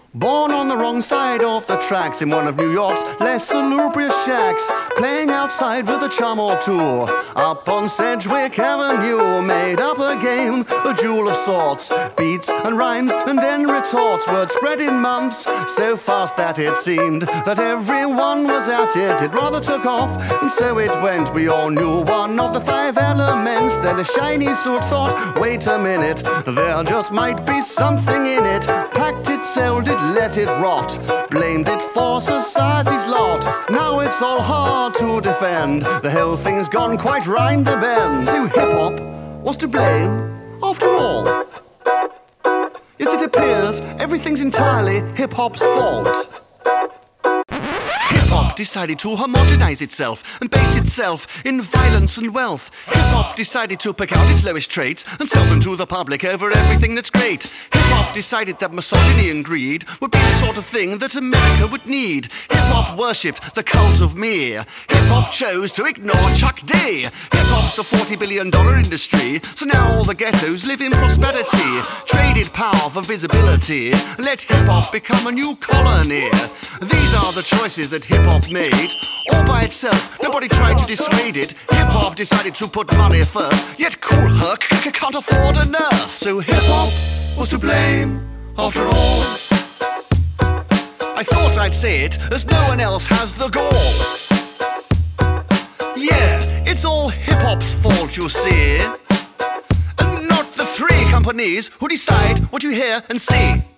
Born on the wrong side of the tracks in one of New York's less salubrious shacks, playing outside with a chum or two, up on Sedgwick Avenue, made up a game, a jewel of sorts, beats and rhymes and then retorts, words spread in months, so fast that it seemed that everyone was at it. It rather took off, and so it went. We all knew one of the 5 elements. Then a shiny suit thought, wait a minute, there just might be something in it. Packed it, sold it, let it rot, blamed it for society's lot. Now it's all hard to defend, the whole thing's gone quite round the bend. So hip-hop was to blame after all. Yes, it appears everything's entirely hip-hop's fault. Hip-hop decided to homogenize itself and base itself in violence and wealth. Hip-hop decided to pick out its lowest traits and sell them to the public over everything that's great. Hip-hop decided that misogyny and greed would be the sort of thing that America would need. Hip-hop worshipped the cult of me. Hip-hop chose to ignore Chuck D. Hip-hop's a $40 billion industry, so now all the ghettos live in prosperity. Traded power for visibility, let hip-hop become a new colony. These are the choices that hip-hop made, all by itself, nobody tried to dissuade it. Hip-hop decided to put money first, yet Cool Herc can't afford a nurse. So hip-hop was to blame, after all. I thought I'd say it, as no one else has the gall. Yes, it's all hip-hop's fault, you see, and not the 3 companies who decide what you hear and see.